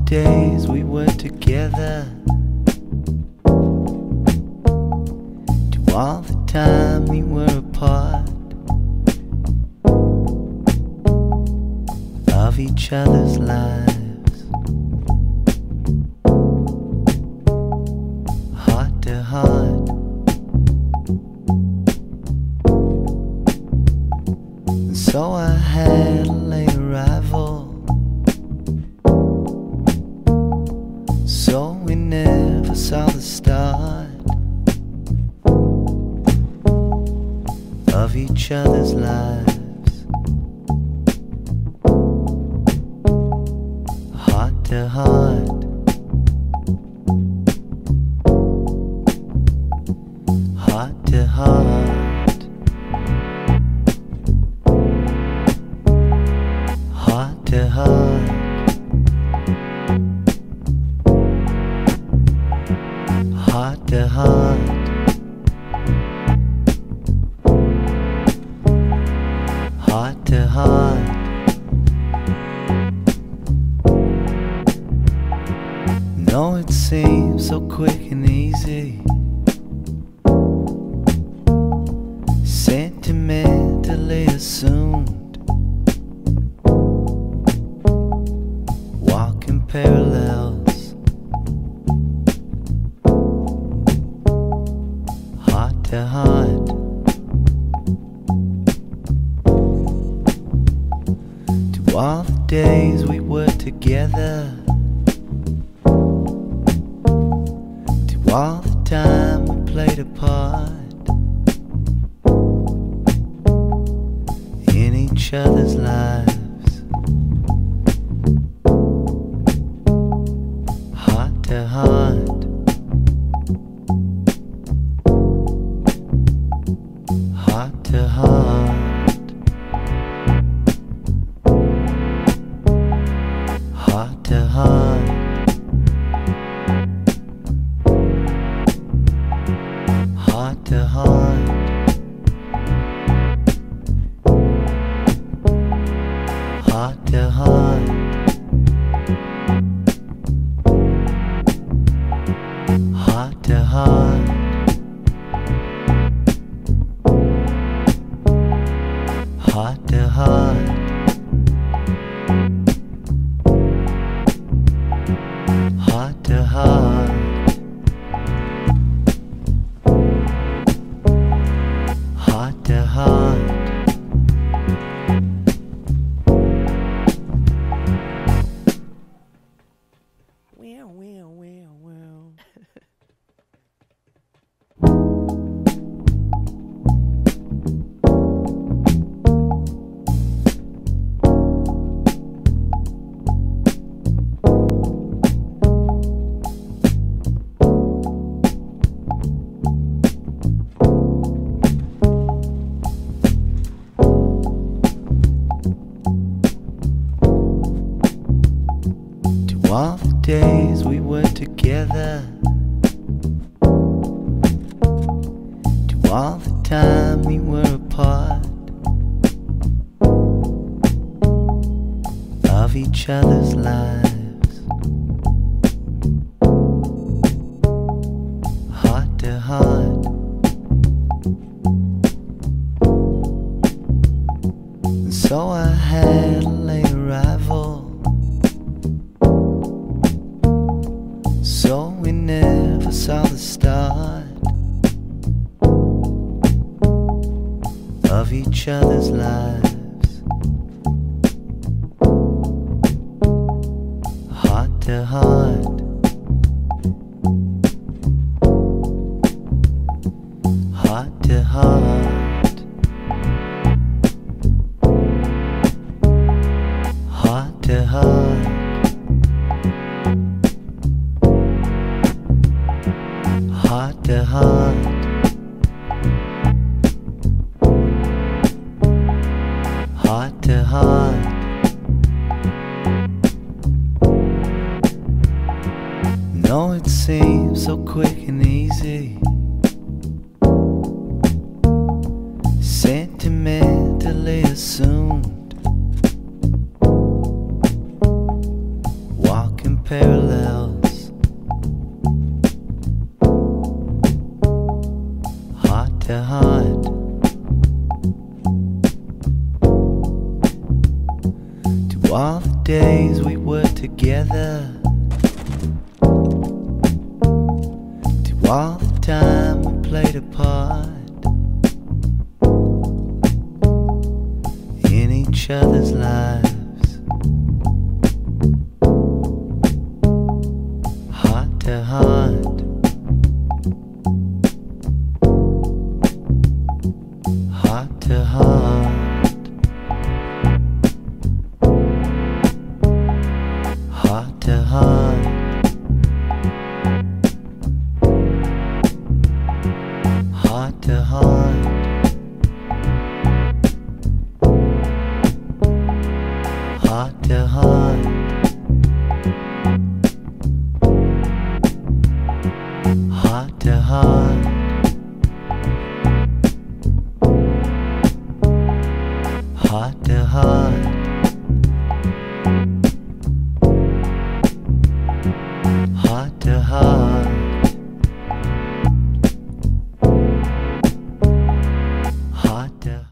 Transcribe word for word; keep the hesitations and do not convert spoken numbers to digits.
days we were together, to all the time we were apart of each other's lives, heart to heart. And so I had a late arrival, so we never saw the start of each other's lives, heart to heart, heart to heart, heart to heart. Heart to heart, heart to heart. No, it seems so quick and easy, sentimentally assumed, walking parallels, heart to heart. To all the days we were together, to all the time we played a part in each other's lives, heart to heart, heart to heart, heart to heart, heart to heart, heart to heart, heart to heart. Heart to heart, heart to heart, heart to heart. Well, well, well, well. To all the days we were together, to all the time we were apart of each other's lives, heart to heart. And so I had a late arrival, so we never saw the start of each other's lives, heart to heart, heart to heart, heart to heart, heart to heart, heart to heart. No, it seems so quick and easy, sentimentally assumed, walking parallels, heart to heart. To all the days we were together, to all the time we played apart in each other's lives. Heart to heart, heart to heart, heart to heart, heart to heart, heart to heart, heart to heart, heart to heart.